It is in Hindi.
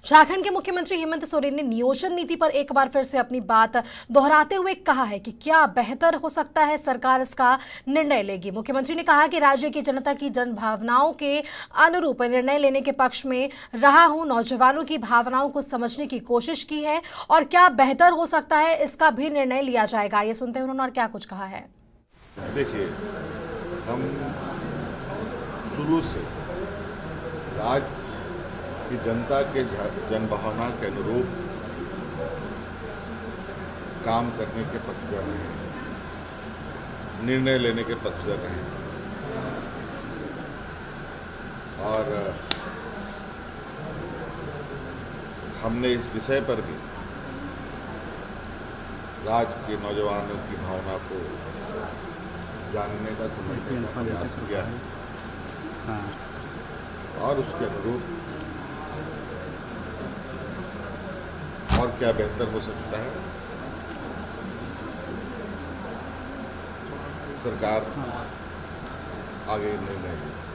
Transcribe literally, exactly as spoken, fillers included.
झारखंड के मुख्यमंत्री हेमंत सोरेन ने नियोजन नीति पर एक बार फिर से अपनी बात दोहराते हुए कहा है कि क्या बेहतर हो सकता है, सरकार इसका निर्णय लेगी। मुख्यमंत्री ने कहा कि राज्य की जनता की जन भावनाओं के अनुरूप निर्णय लेने के पक्ष में रहा हूं, नौजवानों की भावनाओं को समझने की कोशिश की है और क्या बेहतर हो सकता है इसका भी निर्णय लिया जाएगा। ये सुनते हैं उन्होंने और क्या कुछ कहा है। देखिए, हम शुरू से राज्य की जनता के जनभावना के अनुरूप काम करने के पक्षधर रहे, निर्णय लेने के पक्षधर रहे और हमने इस विषय पर भी राज्य के नौजवानों की भावना को जानने का, समझने का प्रयास किया है और उसके अनुरूप और क्या बेहतर हो सकता है सरकार आगे निर्णय लेगी।